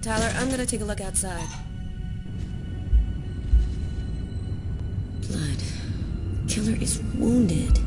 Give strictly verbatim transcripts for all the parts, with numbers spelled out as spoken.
Tyler, I'm gonna take a look outside. Blood. Killer is wounded.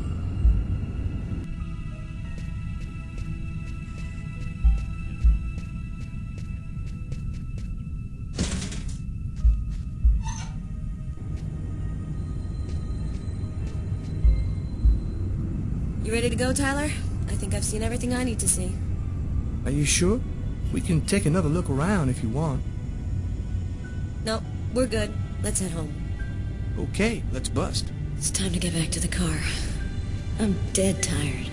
You ready to go, Tyler? I think I've seen everything I need to see. Are you sure? We can take another look around if you want. No, we're good. Let's head home. Okay, let's bust. It's time to get back to the car. I'm dead tired.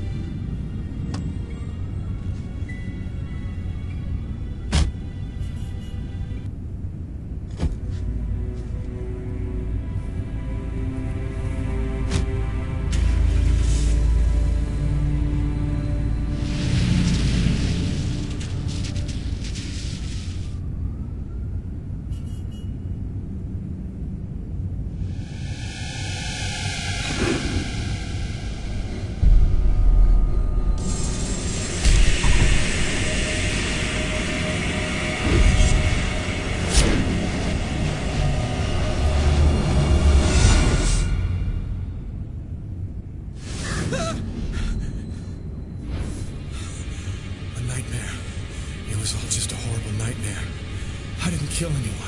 I didn't kill anyone.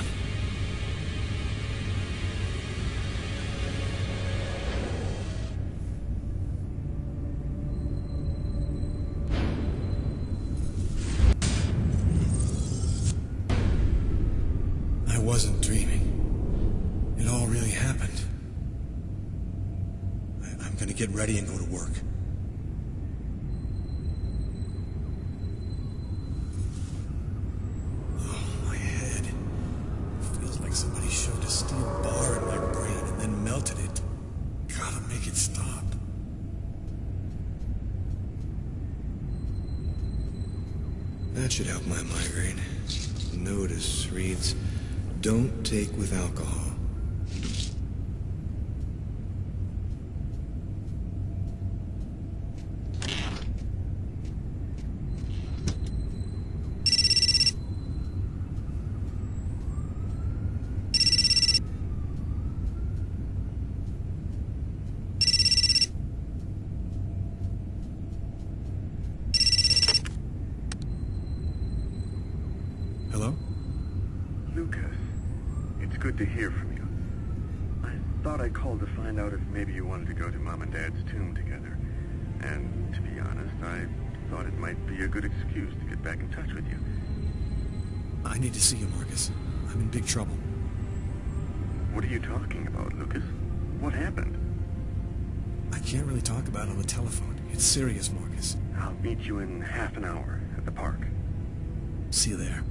I wasn't dreaming. It all really happened. I, I'm gonna get ready and go to work. Somebody shoved a steel bar in my brain and then melted it. Gotta make it stop. That should help my migraine. Notice reads, don't take with alcohol. Hello? Lucas, it's good to hear from you. I thought I called to find out if maybe you wanted to go to Mom and Dad's tomb together. And to be honest, I thought it might be a good excuse to get back in touch with you. I need to see you, Marcus. I'm in big trouble. What are you talking about, Lucas? What happened? I can't really talk about it on the telephone. It's serious, Marcus. I'll meet you in half an hour at the park. See you there.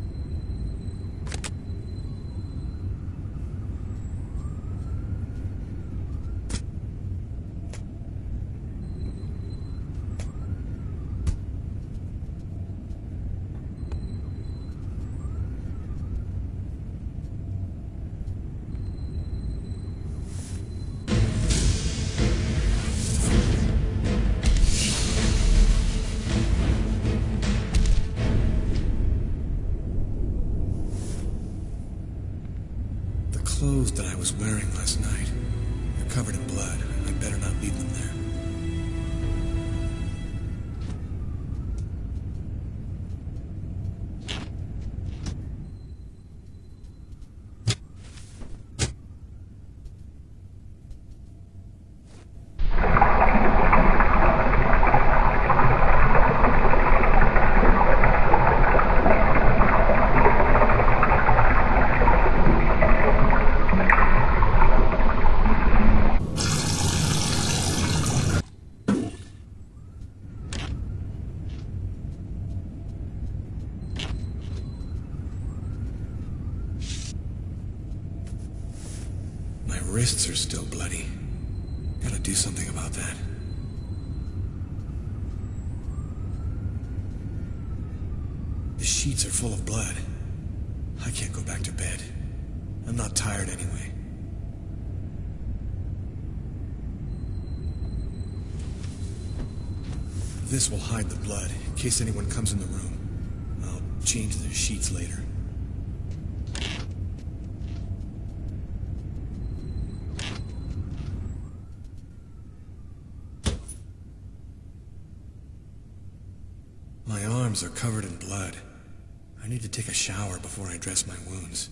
The clothes that I was wearing last night, they're covered in blood. I better not leave them there. My wrists are still bloody. Gotta do something about that. The sheets are full of blood. I can't go back to bed. I'm not tired anyway. This will hide the blood in case anyone comes in the room. I'll change the sheets later. arms are covered in blood. I need to take a shower before I dress my wounds.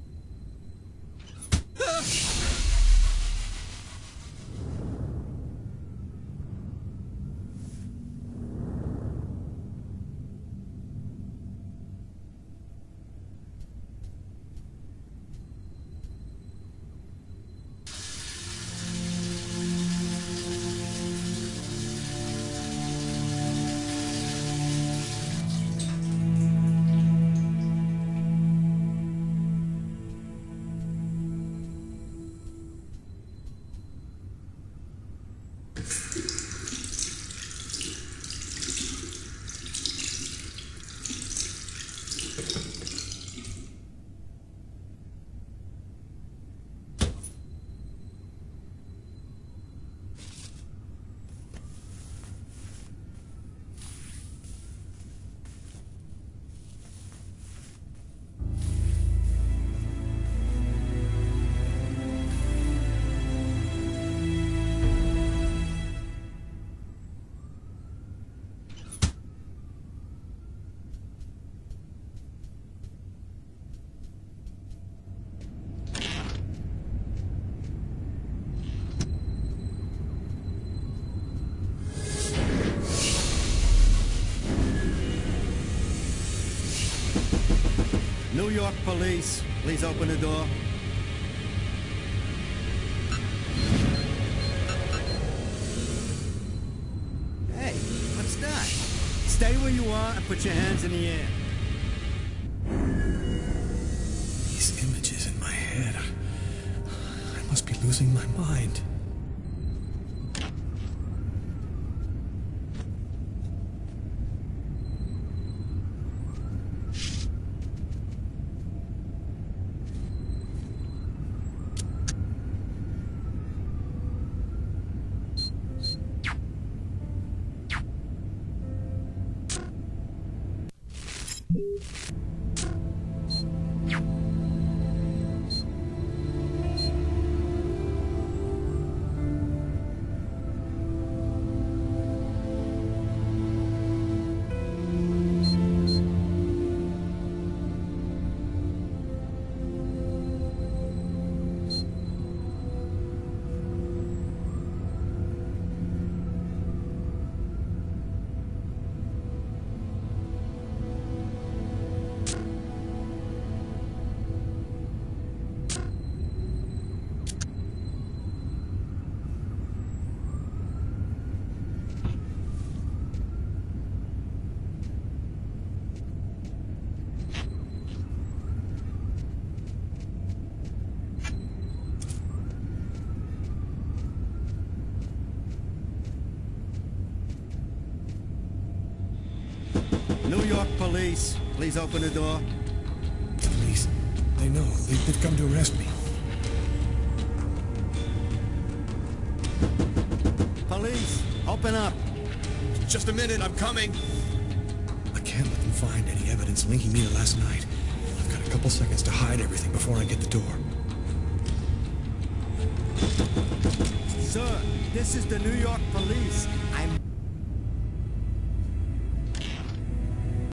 New York police, please open the door. Hey, what's that? Stay where you are and put your hands in the air. These images in my head. I must be losing my mind. New York police, please open the door. Police. They know. They, they've come to arrest me. Police, open up. Just a minute, I'm coming. I can't let them find any evidence linking me to last night. I've got a couple seconds to hide everything before I get the door. Sir, this is the New York police.